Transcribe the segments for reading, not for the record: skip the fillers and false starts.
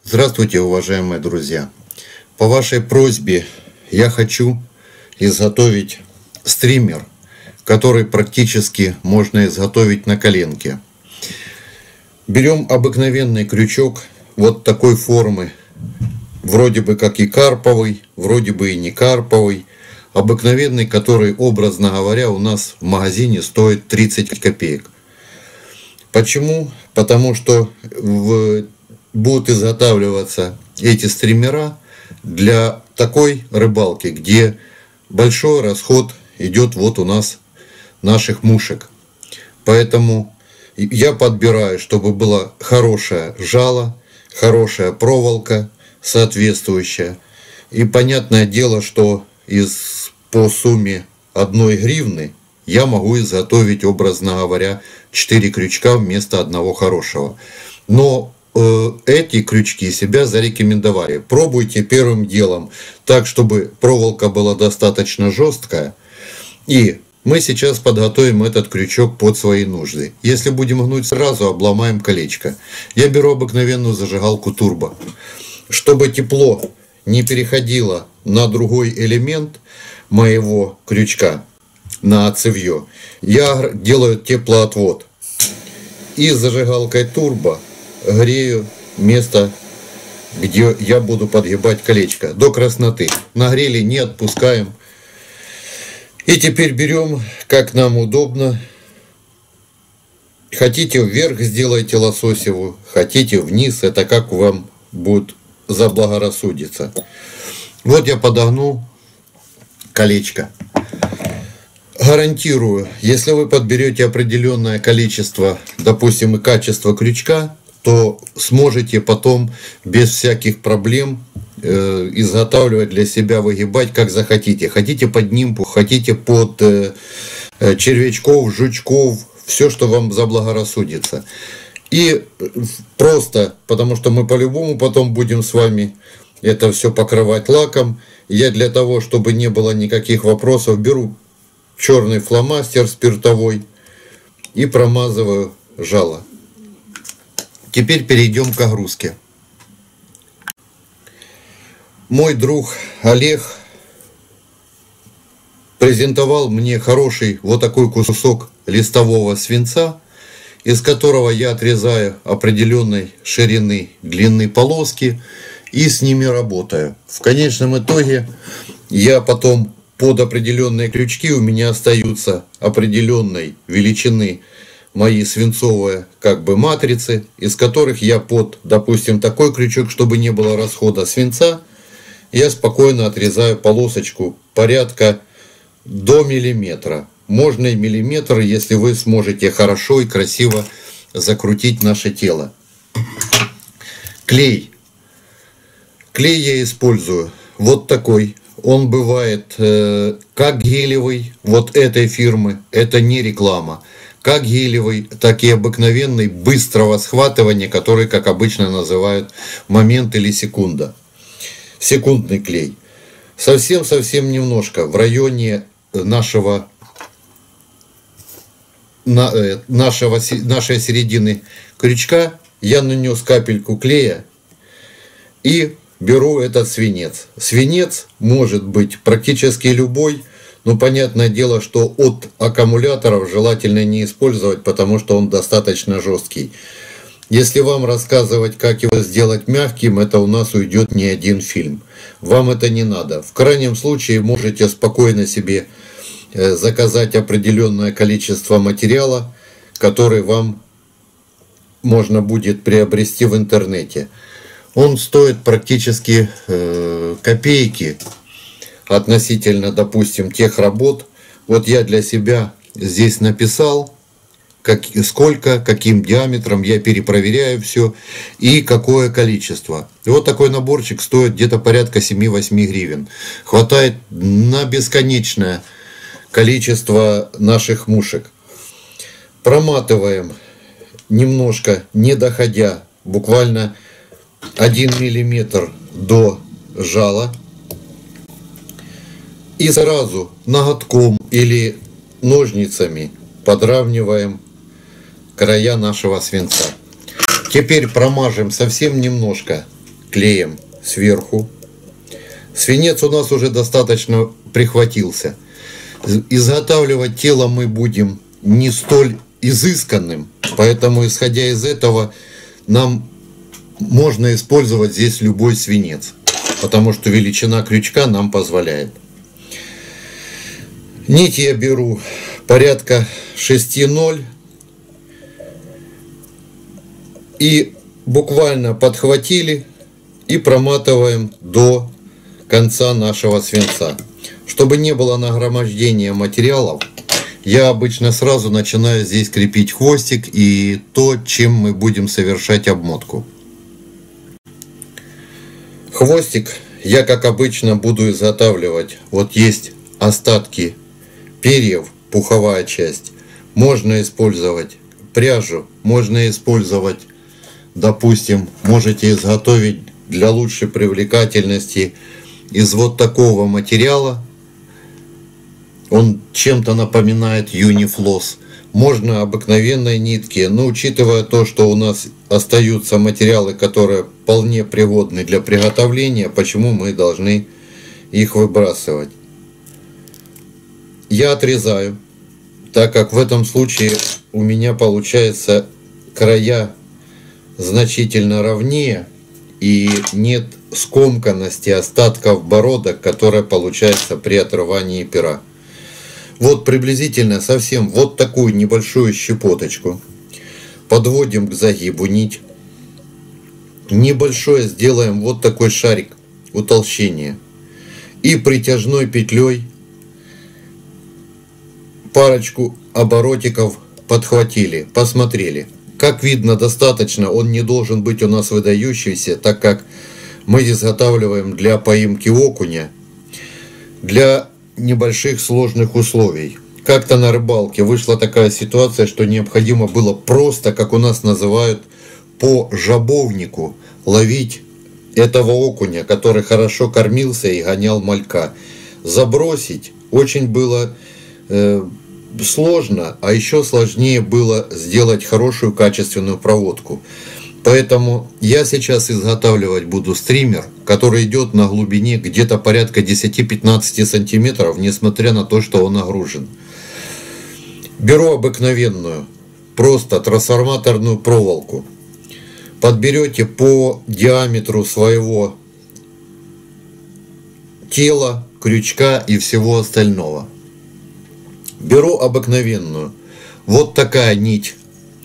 Здравствуйте, уважаемые друзья! По вашей просьбе я хочу изготовить стример, который практически можно изготовить на коленке. Берем обыкновенный крючок вот такой формы, вроде бы как и карповый, вроде бы и не карповый. Обыкновенный, который, образно говоря, у нас в магазине стоит 30 копеек. Почему? Потому что будут изготавливаться эти стримера для такой рыбалки, где большой расход идет вот у нас наших мушек. Поэтому я подбираю, чтобы было хорошее жало, хорошая проволока соответствующая. И понятное дело, что по сумме 1 гривны я могу изготовить, образно говоря, 4 крючка вместо одного хорошего. Но эти крючки себя зарекомендовали. Пробуйте первым делом так, чтобы проволока была достаточно жесткая. И мы сейчас подготовим этот крючок под свои нужды. Если будем гнуть сразу, обломаем колечко. Я беру обыкновенную зажигалку турбо. Чтобы тепло не переходило на другой элемент моего крючка, на цевье, я делаю теплоотвод. И зажигалкой турбо грею место, где я буду подгибать колечко, до красноты. Нагрели, не отпускаем. И теперь берем, как нам удобно. Хотите вверх, сделайте лососевую, хотите вниз, это как вам будет заблагорассудиться. Вот я подогнул колечко. Гарантирую, если вы подберете определенное количество, допустим, и качество крючка, то сможете потом без всяких проблем изготавливать для себя, выгибать как захотите. Хотите под нимпу, хотите под червячков, жучков, все, что вам заблагорассудится. И просто, потому что мы по-любому потом будем с вами это все покрывать лаком, я для того, чтобы не было никаких вопросов, беру черный фломастер спиртовой и промазываю жало. Теперь перейдем к огрузке. Мой друг Олег презентовал мне хороший вот такой кусок листового свинца, из которого я отрезаю определенной ширины, длины полоски и с ними работаю. В конечном итоге я потом под определенные крючки, у меня остаются определенной величины мои свинцовые как бы матрицы, из которых я под, допустим, такой крючок, чтобы не было расхода свинца, я спокойно отрезаю полосочку порядка до миллиметра. Можно и миллиметр, если вы сможете хорошо и красиво закрутить наше тело. Клей. Клей я использую вот такой. Он бывает как гелевый, вот этой фирмы, это не реклама. Как гелевый, так и обыкновенный быстрого схватывания, который, как обычно называют, момент или секунда. Секундный клей. Совсем немножко в районе нашей середины крючка я нанес капельку клея и беру этот свинец. Свинец может быть практически любой, но понятное дело, что от аккумуляторов желательно не использовать, потому что он достаточно жесткий. Если вам рассказывать, как его сделать мягким, это у нас уйдет не один фильм. Вам это не надо. В крайнем случае можете спокойно себе заказать определенное количество материала, который вам можно будет приобрести в интернете. Он стоит практически копейки относительно, допустим, тех работ. Вот я для себя здесь написал, сколько, каким диаметром, я перепроверяю все и какое количество. И вот такой наборчик стоит где-то порядка 7-8 гривен. Хватает на бесконечное количество наших мушек. Проматываем немножко, не доходя, буквально 1 миллиметр до жала. И сразу ноготком или ножницами подравниваем края нашего свинца. Теперь промажем совсем немножко клеем сверху. Свинец у нас уже достаточно прихватился. Изготавливать тело мы будем не столь изысканным, поэтому, исходя из этого, нам можно использовать здесь любой свинец, потому что величина крючка нам позволяет. Нить я беру порядка 6,0 и буквально подхватили и проматываем до конца нашего свинца. Чтобы не было нагромождения материалов, я обычно сразу начинаю здесь крепить хвостик и то, чем мы будем совершать обмотку. Хвостик я, как обычно, буду изготавливать. Вот есть остатки перьев, пуховая часть. Можно использовать пряжу, можно использовать, допустим, можете изготовить для лучшей привлекательности из вот такого материала. Он чем-то напоминает юнифлосс. Можно обыкновенной нитки, но учитывая то, что у нас остаются материалы, которые вполне пригодны для приготовления, почему мы должны их выбрасывать? Я отрезаю, так как в этом случае у меня получается края значительно ровнее и нет скомканности остатков бородок, которая получается при отрывании пера. Вот приблизительно совсем вот такую небольшую щепоточку подводим к загибу нить. Небольшое сделаем вот такой шарик утолщения. И притяжной петлей парочку оборотиков подхватили, посмотрели. Как видно, достаточно, он не должен быть у нас выдающийся, так как мы изготавливаем для поимки окуня, для небольших сложных условий. Как-то на рыбалке вышла такая ситуация, что необходимо было просто, как у нас называют, по жабовнику ловить этого окуня, который хорошо кормился и гонял малька. Забросить очень было сложно, а еще сложнее было сделать хорошую качественную проводку. Поэтому я сейчас изготавливать буду стример, который идет на глубине где-то порядка 10-15 сантиметров, несмотря на то, что он нагружен. Беру обыкновенную, просто трансформаторную проволоку. Подберете по диаметру своего тела, крючка и всего остального. Беру обыкновенную. Вот такая нить.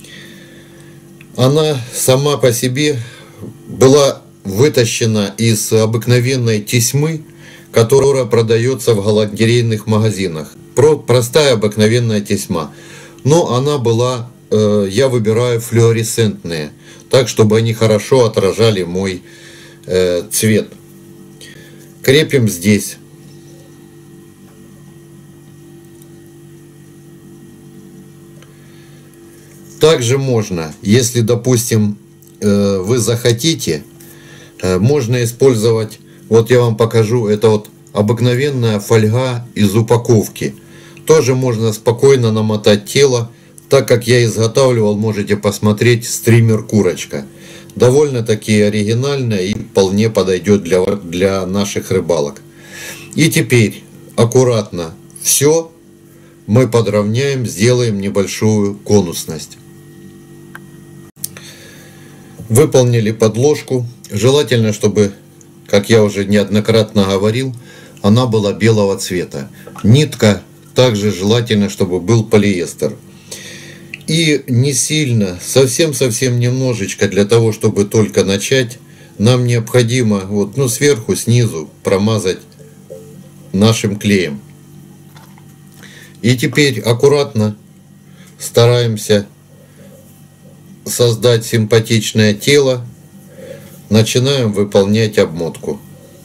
Она сама по себе была вытащена из обыкновенной тесьмы, которая продается в галантерейных магазинах. Простая обыкновенная тесьма. Но она была, я выбираю флуоресцентные, так чтобы они хорошо отражали мой цвет. Крепим здесь. Также можно, если, допустим, вы захотите, можно использовать, вот я вам покажу, это вот обыкновенная фольга из упаковки. Тоже можно спокойно намотать тело, так как я изготавливал, можете посмотреть, стример курочка. Довольно-таки оригинально и вполне подойдет для наших рыбалок. И теперь аккуратно все мы подровняем, сделаем небольшую конусность. Выполнили подложку. Желательно, чтобы, как я уже неоднократно говорил, она была белого цвета. Нитка также желательно, чтобы был полиэстер. И не сильно, совсем немножечко, для того, чтобы только начать, нам необходимо вот, сверху, снизу промазать нашим клеем. И теперь аккуратно стараемся создать симпатичное тело. Начинаем выполнять обмотку.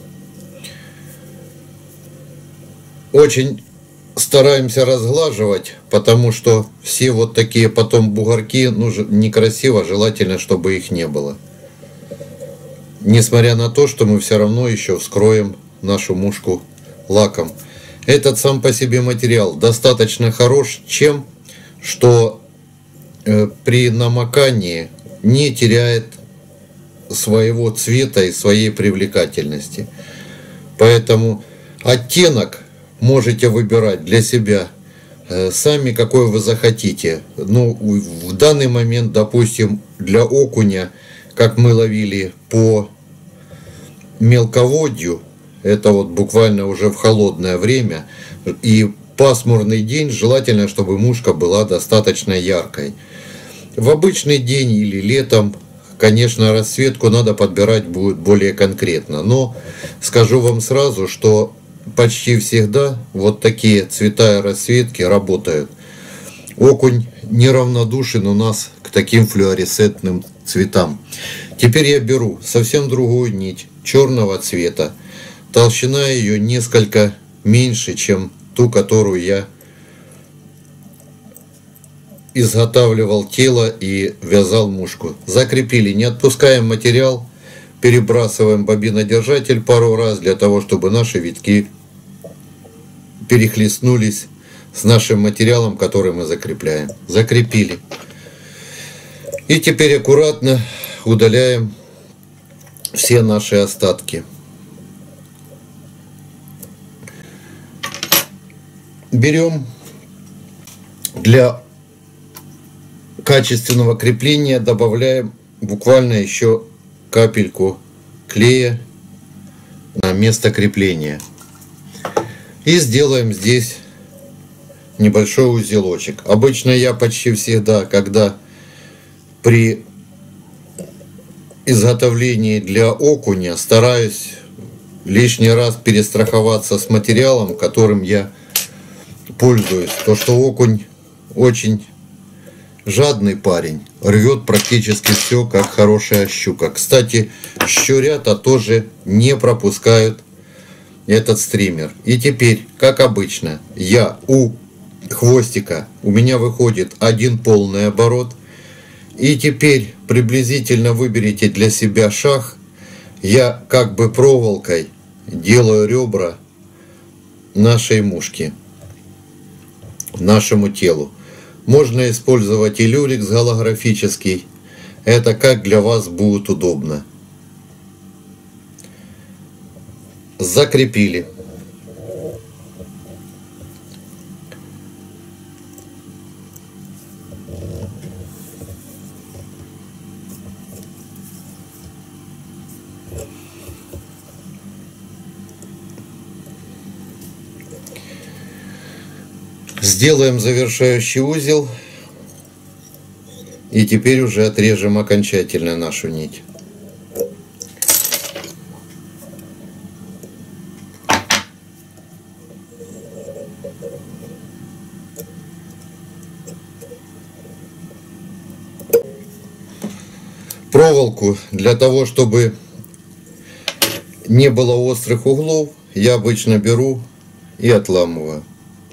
Очень стараемся разглаживать, потому что все вот такие потом бугорки, некрасиво, желательно, чтобы их не было. Несмотря на то, что мы все равно еще вскроем нашу мушку лаком. Этот сам по себе материал достаточно хорош, чем что при намокании не теряет своего цвета и своей привлекательности. Поэтому оттенок можете выбирать для себя сами, какой вы захотите. Ну, в данный момент, допустим, для окуня, как мы ловили по мелководью, это вот буквально уже в холодное время, и пасмурный день, желательно, чтобы мушка была достаточно яркой. В обычный день или летом, конечно, расцветку надо подбирать будет более конкретно, но скажу вам сразу, что почти всегда вот такие цвета и расцветки работают. Окунь неравнодушен у нас к таким флуоресцентным цветам. Теперь я беру совсем другую нить черного цвета. Толщина ее несколько меньше, чем ту, которую я изготавливал тело и вязал мушку. Закрепили, не отпускаем материал, перебрасываем бобинодержатель пару раз для того, чтобы наши витки перехлестнулись с нашим материалом, который мы закрепляем. Закрепили. И теперь аккуратно удаляем все наши остатки. Берем для качественного крепления, добавляем буквально еще капельку клея на место крепления. И сделаем здесь небольшой узелочек. Обычно я почти всегда, когда при изготовлении для окуня, стараюсь лишний раз перестраховаться с материалом, которым я пользуюсь. То, что окунь очень жадный парень, рвет практически все, как хорошая щука. Кстати, щурята тоже не пропускают этот стример. И теперь, как обычно, я у хвостика, у меня выходит один полный оборот. И теперь приблизительно выберите для себя шаг. Я как бы проволокой делаю ребра нашей мушки, нашему телу. Можно использовать и люрекс голографический. Это как для вас будет удобно. Закрепили. Сделаем завершающий узел. И теперь уже отрежем окончательно нашу нить. Проволоку для того, чтобы не было острых углов, я обычно беру и отламываю.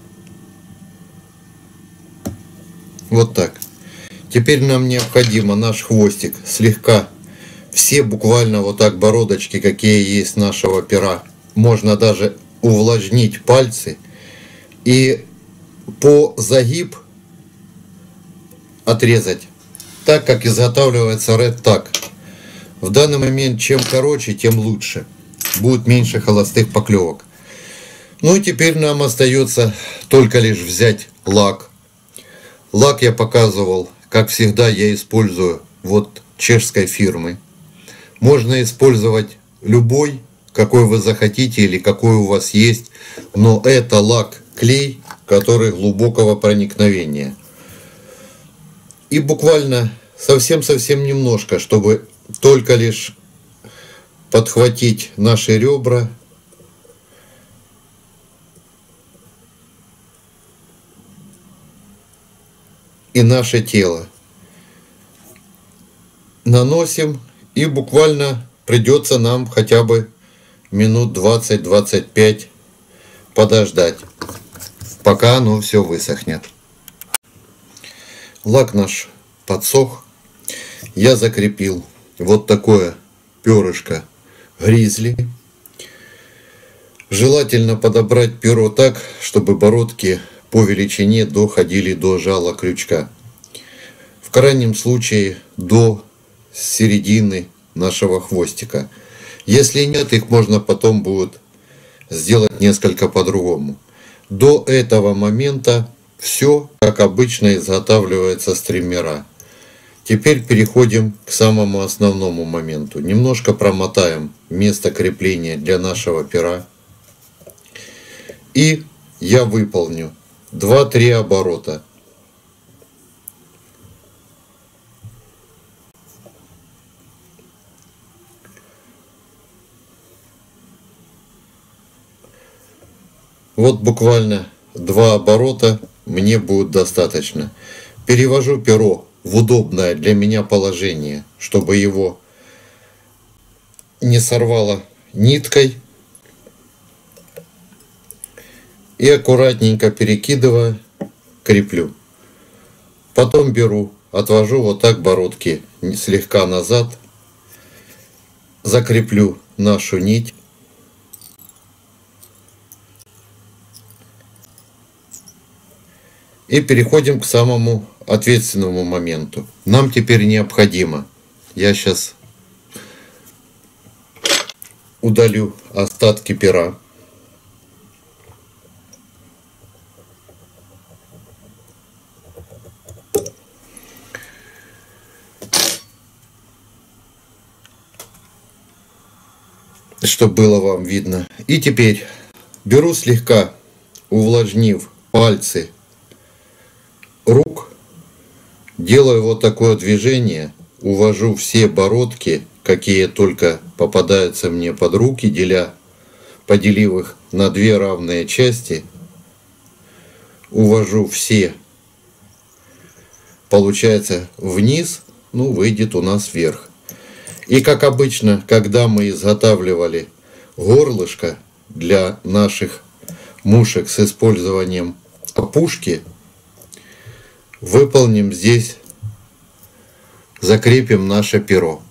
Вот так. Теперь нам необходимо наш хвостик слегка, все буквально вот так бородочки, какие есть нашего пера, можно даже увлажнить пальцы и по загиб отрезать, так как изготавливается Red Tag. В данный момент чем короче, тем лучше. Будет меньше холостых поклевок. Ну и теперь нам остается только лишь взять лак. Лак я показывал, как всегда, я использую вот чешской фирмы. Можно использовать любой, какой вы захотите или какой у вас есть, но это лак-клей, который глубокого проникновения. И буквально совсем-совсем немножко, чтобы только лишь подхватить наши ребра. И наше тело. Наносим, и буквально придется нам хотя бы минут 20-25 подождать, пока оно все высохнет. Лак наш подсох. Я закрепил вот такое перышко гризли. Желательно подобрать перо так, чтобы бородки по величине доходили до жала крючка. В крайнем случае до середины нашего хвостика. Если нет, их можно потом будет сделать несколько по-другому. До этого момента все, как обычно, изготавливается стримера. Теперь переходим к самому основному моменту. Немножко промотаем место крепления для нашего пера. И я выполню 2-3 оборота. Вот буквально 2 оборота мне будет достаточно. Перевожу перо в удобное для меня положение, чтобы его не сорвало ниткой. И аккуратненько перекидывая, креплю. Потом беру, отвожу вот так бородки слегка назад, закреплю нашу нить. И переходим к самому ответственному моменту. Нам теперь необходимо, я сейчас удалю остатки пера. Чтобы было вам видно. И теперь беру, слегка увлажнив пальцы рук, делаю вот такое движение, увожу все бородки, какие только попадаются мне под руки, поделив их на 2 равные части, увожу все, получается, вниз, ну, выйдет у нас вверх. И как обычно, когда мы изготавливали горлышко для наших мушек с использованием опушки, выполним здесь, закрепим наше перо.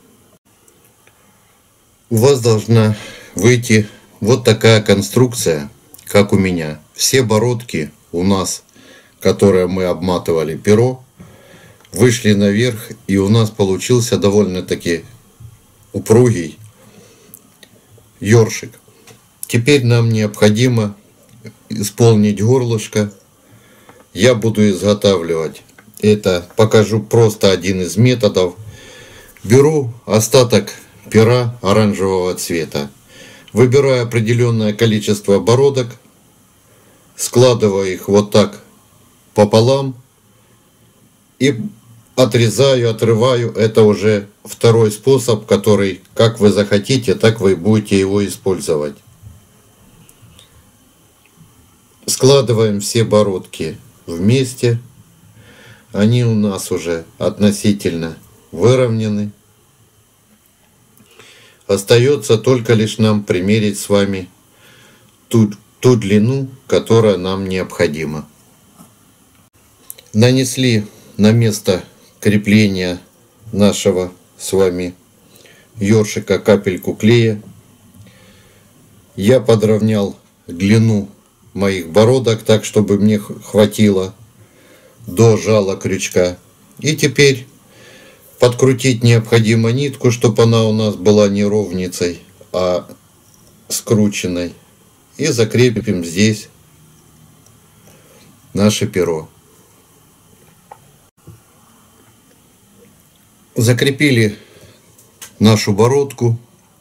У вас должна выйти вот такая конструкция, как у меня. Все бородки у нас, которые мы обматывали перо, вышли наверх, и у нас получился довольно-таки упругий ёршик. Теперь нам необходимо исполнить горлышко. Я буду изготавливать это, покажу просто один из методов. Беру остаток пера оранжевого цвета, выбираю определенное количество бородок, складываю их вот так пополам и отрезаю, отрываю. Это уже второй способ, который, как вы захотите, так вы будете его использовать. Складываем все бородки вместе. Они у нас уже относительно выровнены. Остается только лишь нам примерить с вами ту длину, которая нам необходима. Нанесли на место крепления нашего с вами ёршика капельку клея. Я подровнял длину моих бородок так, чтобы мне хватило до жала крючка. И теперь подкрутить необходимо нитку, чтобы она у нас была не ровницей, а скрученной. И закрепим здесь наше перо. Закрепили нашу бородку,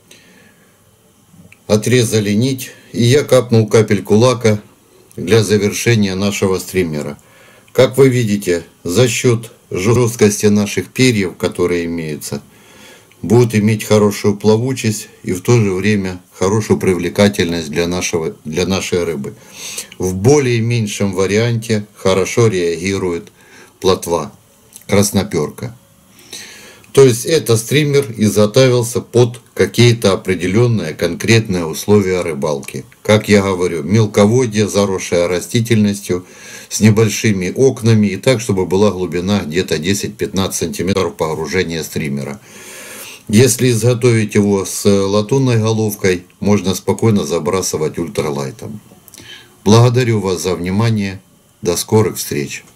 отрезали нить, и я капнул капельку лака для завершения нашего стримера. Как вы видите, за счет жесткости наших перьев, которые имеются, будут иметь хорошую плавучесть и в то же время хорошую привлекательность для нашей рыбы. В более меньшем варианте хорошо реагирует плотва, красноперка. То есть этот стример изготовился под какие-то определенные конкретные условия рыбалки. Как я говорю, мелководье, заросшее растительностью, с небольшими окнами и так, чтобы была глубина где-то 10-15 сантиметров погружения стримера. Если изготовить его с латунной головкой, можно спокойно забрасывать ультралайтом. Благодарю вас за внимание. До скорых встреч.